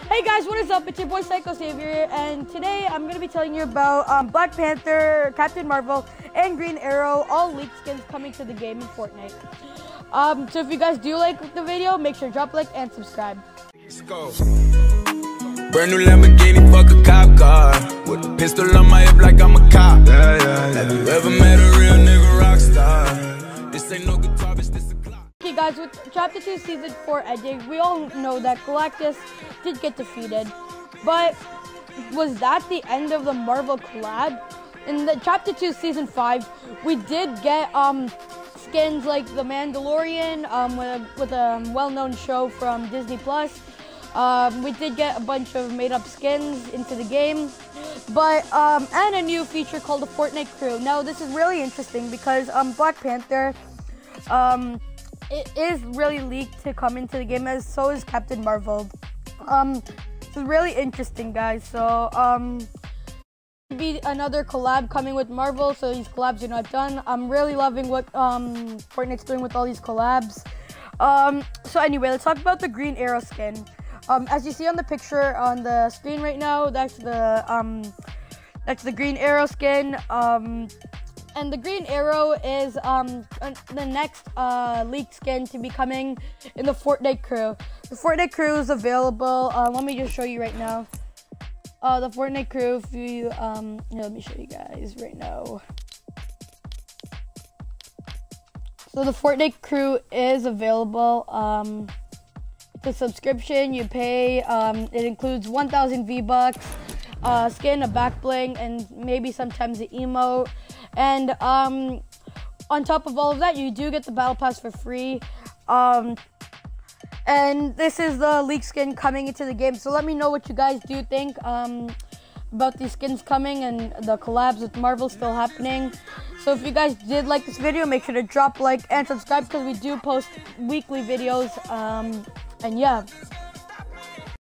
Hey guys, what is up? It's your boy Psycho Savior, and today I'm going to be telling you about Black Panther, Captain Marvel, and Green Arrow, all leaked skins coming to the game in Fortnite. So if you guys do like the video, make sure to drop a like and subscribe. Let's go. Brand new Lamborghini, fuck a cop car. With a pistol on my hip like I'm a cop. Have you ever met a real nigga rock star? This ain't no guitar, bitch, this a clock. Okay guys, with Chapter 2 Season 4 ending, we all know that Galactus did get defeated. But was that the end of the Marvel collab? In the Chapter 2 Season 5, we did get skins like the Mandalorian with a well-known show from Disney+. We did get a bunch of made-up skins into the game, but and a new feature called the Fortnite crew. Now this is really interesting because Black Panther, it is really leaked to come into the game, as so is Captain Marvel. It's really interesting, guys. So be another collab coming with Marvel, so these collabs are not done. I'm really loving what Fortnite's doing with all these collabs. So anyway, let's talk about the Green Arrow skin. As you see on the picture on the screen right now, that's the Green Arrow skin. And the Green Arrow is the next leaked skin to be coming in the Fortnite crew. The Fortnite crew is available. Let me just show you right now. The Fortnite crew, if you, here, let me show you guys right now. So the Fortnite crew is available. The subscription you pay, it includes 1,000 V-Bucks, skin, a back bling, and maybe sometimes an emote. And on top of all of that, you do get the battle pass for free. And this is the leak skin coming into the game. So let me know what you guys do think about these skins coming and the collabs with Marvel still happening. So if you guys did like this video, make sure to drop a like and subscribe because we do post weekly videos. And yeah.